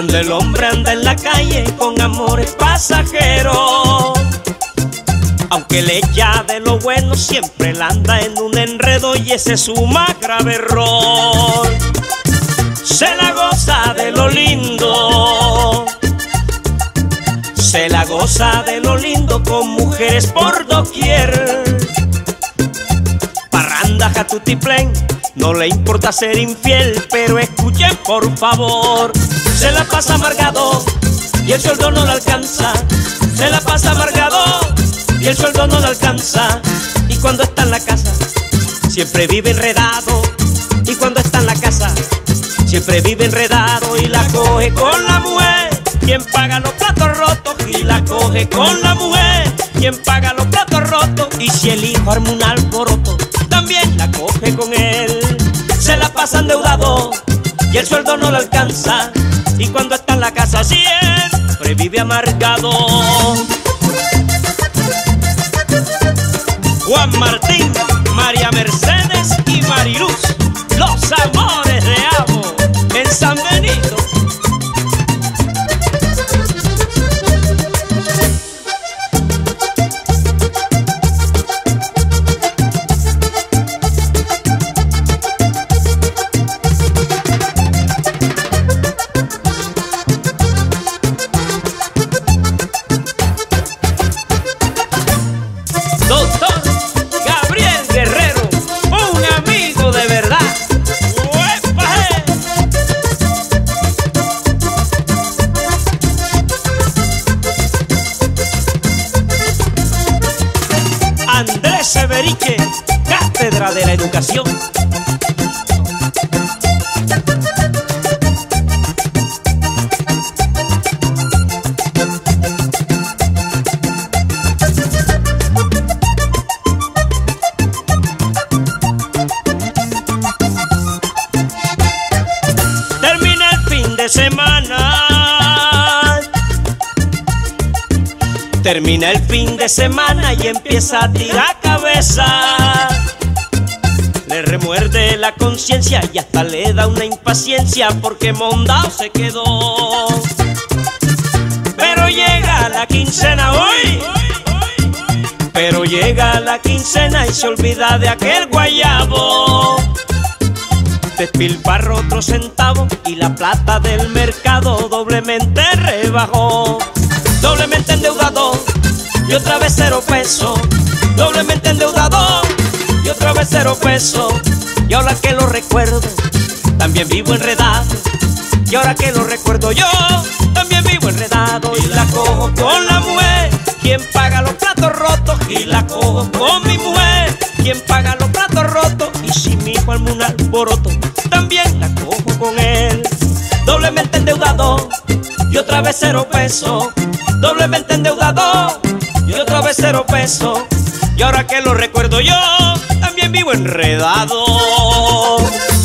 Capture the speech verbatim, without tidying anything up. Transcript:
Cuando el hombre anda en la calle con amores pasajeros, aunque le echa de lo bueno, siempre él anda en un enredo y ese es su más grave error. Se la goza de lo lindo, se la goza de lo lindo con mujeres por doquier. Parranda, jatutiplén, no le importa ser infiel, pero escuchen por favor. Se la pasa amargado y el sueldo no le alcanza. Se la pasa amargado y el sueldo no le alcanza. Y cuando está en la casa siempre vive enredado. Y cuando está en la casa siempre vive enredado. Y la coge con la mujer quien paga los platos rotos. Y la coge con la mujer quien paga los platos rotos. Y si el hijo arma un alboroto, también la coge con él. Se la pasa endeudado y el sueldo no le alcanza. Y cuando está en la casa siempre vive amargado. Juan Martín, María Mercedes y Mariluz, los amores de Amo en San Benito. Doctor Gabriel Guerrero, un amigo de verdad. ¡Uepa! Andrés Severiche, Cátedra de la Educación. Semana, termina el fin de semana y empieza a tirar cabeza. Le remuerde la conciencia y hasta le da una impaciencia porque mondao se quedó. Pero llega la quincena hoy, pero llega la quincena y se olvida de aquel guayabo. Despilfarro otro centavo y la plata del mercado doblemente rebajó. Doblemente endeudado y otra vez cero peso. Doblemente endeudado y otra vez cero peso. Y ahora que lo recuerdo, también vivo enredado. Y ahora que lo recuerdo yo, también vivo enredado. Y la cojo con la mujer quien paga los platos rotos. Y la cojo con mi mujer quien paga los platos rotos. Y si mi hijo arma un alboroto, también la cojo con él. Doblemente endeudado y otra vez cero peso. Doblemente endeudado y otra vez cero peso. Y ahora que lo recuerdo yo, también vivo enredado.